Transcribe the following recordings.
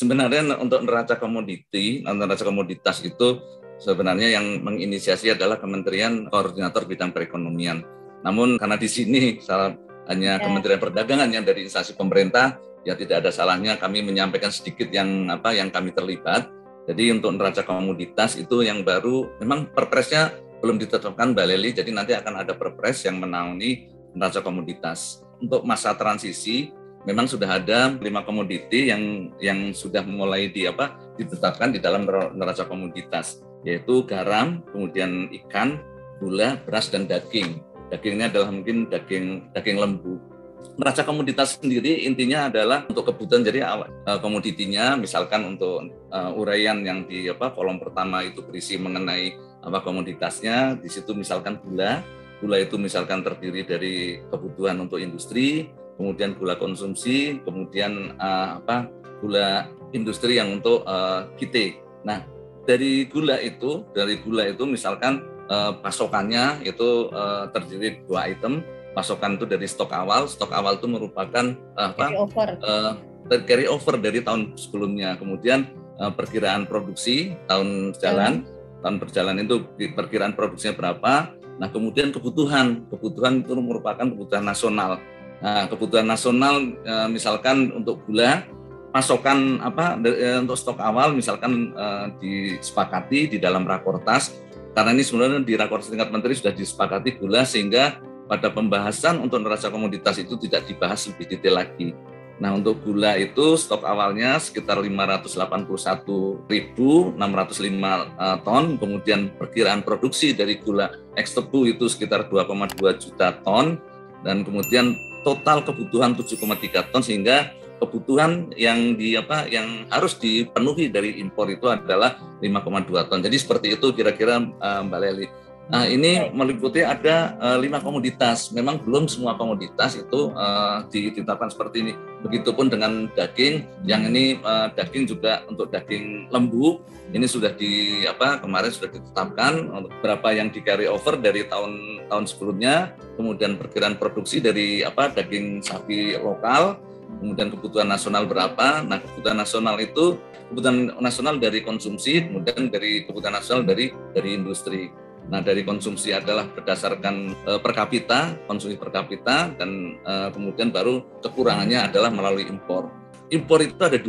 Sebenarnya untuk neraca komoditas itu sebenarnya yang menginisiasi adalah Kementerian Koordinator Bidang Perekonomian. Namun karena di sini hanya Kementerian Perdagangan yang dari instansi pemerintah, ya tidak ada salahnya kami menyampaikan sedikit yang kami terlibat. Jadi untuk neraca komoditas itu yang baru, memang perpresnya belum ditetapkan Mbak Lely, jadi nanti akan ada perpres yang menaungi neraca komoditas. Untuk masa transisi memang sudah ada 5 komoditi yang sudah mulai ditetapkan di dalam neraca komoditas, yaitu garam, kemudian ikan, gula, beras, dan daging. Dagingnya adalah mungkin daging lembu. Neraca komoditas sendiri intinya adalah untuk kebutuhan, jadi komoditinya misalkan untuk uraian yang di kolom pertama itu berisi mengenai komoditasnya, di situ misalkan gula itu misalkan terdiri dari kebutuhan untuk industri, kemudian gula konsumsi, kemudian gula industri yang untuk kita. Nah, dari gula itu misalkan pasokannya itu terdiri 2 item. Pasokan itu dari stok awal itu merupakan carry over dari tahun sebelumnya. Kemudian perkiraan produksi tahun berjalan itu perkiraan produksinya berapa. Nah, kemudian kebutuhan itu merupakan kebutuhan nasional. Nah, kebutuhan nasional misalkan untuk gula, pasokan untuk stok awal misalkan disepakati di dalam rakortas, karena ini sebenarnya di rakortas tingkat menteri sudah disepakati gula, sehingga pada pembahasan untuk neraca komoditas itu tidak dibahas lebih detail lagi. Nah, untuk gula itu stok awalnya sekitar 581.605 ton, kemudian perkiraan produksi dari gula ex tebu itu sekitar 2,2 juta ton, dan kemudian total kebutuhan 7,3 ton, sehingga kebutuhan yang harus dipenuhi dari impor itu adalah 5,2 ton. Jadi seperti itu kira-kira Mbak Lely. Nah, ini meliputi ada 5 komoditas. Memang belum semua komoditas itu ditetapkan seperti ini. Begitupun dengan daging, yang ini daging juga untuk daging lembu, ini sudah kemarin sudah ditetapkan untuk berapa yang di carry over dari tahun sebelumnya, kemudian perkiraan produksi dari daging sapi lokal, kemudian kebutuhan nasional berapa. Nah, kebutuhan nasional dari konsumsi, kemudian dari kebutuhan nasional dari industri. Nah, dari konsumsi adalah berdasarkan konsumsi per kapita, dan kemudian baru kekurangannya adalah melalui impor. Impor itu ada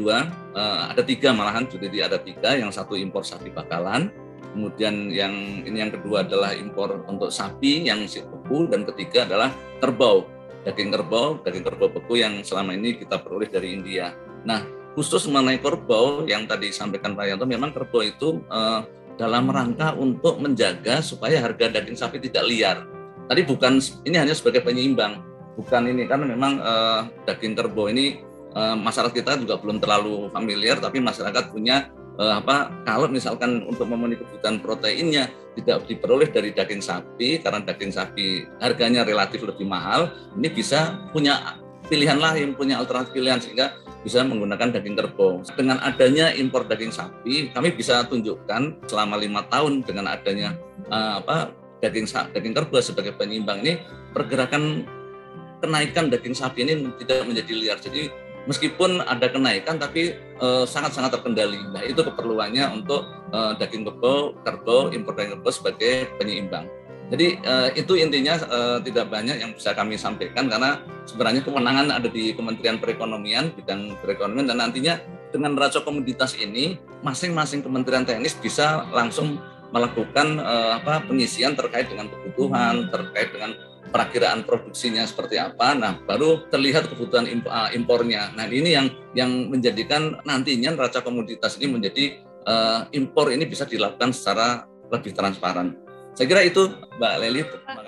3 malahan, jadi ada 3. Yang satu impor sapi bakalan, kemudian yang kedua adalah impor untuk sapi yang beku, dan ketiga adalah kerbau, daging kerbau beku yang selama ini kita peroleh dari India. Nah, khusus mengenai kerbau yang tadi disampaikan Pak Yanto, memang kerbau itu dalam rangka untuk menjaga supaya harga daging sapi tidak liar. Tadi ini hanya sebagai penyeimbang, bukan ini, karena memang daging kerbau ini masyarakat kita juga belum terlalu familiar, tapi masyarakat punya kalau misalkan untuk memenuhi kebutuhan proteinnya tidak diperoleh dari daging sapi, karena daging sapi harganya relatif lebih mahal, ini bisa punya pilihan lain, punya alternatif pilihan, sehingga bisa menggunakan daging kerbau. Dengan adanya impor daging sapi, kami bisa tunjukkan selama 5 tahun dengan adanya daging kerbau sebagai penyeimbang ini, pergerakan kenaikan daging sapi ini tidak menjadi liar. Jadi meskipun ada kenaikan, tapi sangat-sangat terkendali. Nah, itu keperluannya untuk daging kerbau, impor daging kerbau sebagai penyeimbang. Jadi itu intinya, tidak banyak yang bisa kami sampaikan, karena sebenarnya kewenangan ada di Kementerian Perekonomian, bidang perekonomian, dan nantinya dengan neraca komoditas ini masing-masing kementerian teknis bisa langsung melakukan pengisian terkait dengan kebutuhan, terkait dengan perakiraan produksinya seperti apa. Nah, baru terlihat kebutuhan impornya. Nah, ini yang menjadikan nantinya neraca komoditas ini menjadi impor ini bisa dilakukan secara lebih transparan. Saya kira itu, Mbak Lely.